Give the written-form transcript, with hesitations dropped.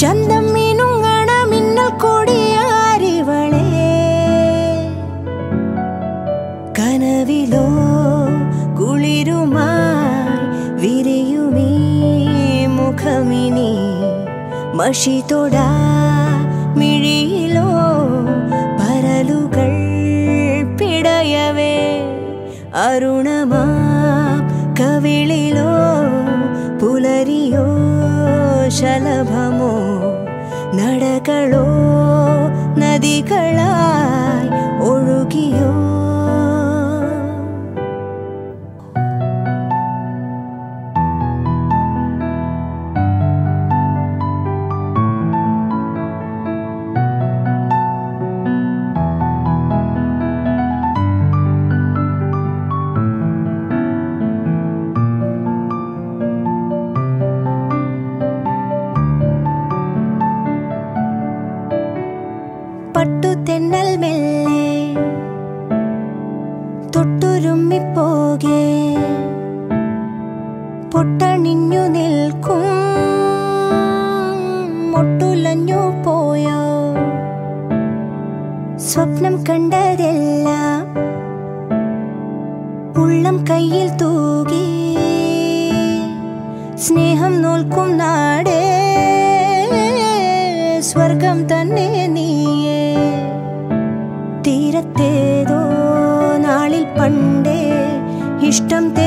ചന്തം മീനുങ്ങണ മിന്നൽ കൊടിയാരിവളെ കനവിലോ കുളിരുമായി വിരിയുമീ മുഖമിനി മഷി തൊടാ മിഴിയിലോ പരലുകൾ പിടയവേ അരുണമാ കവിളിലോ പുലരിയോ ശലഭമോ നടകളോ നദികളായി ഒഴുകിയോ പട്ടുതെന്നൽ മെല്ലെ തൊട്ടുരുമ്മിപ്പോകെ പൊട്ടണിഞ്ഞു നിൽക്കും മൊട്ടുലഞ്ഞു പോയോ സ്വപ്നം കണ്ടതെല്ലാം ഉള്ളം കയ്യിൽ തൂകി സ്നേഹം നോൽക്കും നാടേ സ്വർഗം തന്നെ നീയേ തീരത്തേതോ നാളിൽ പണ്ടേ ഇഷ്ടം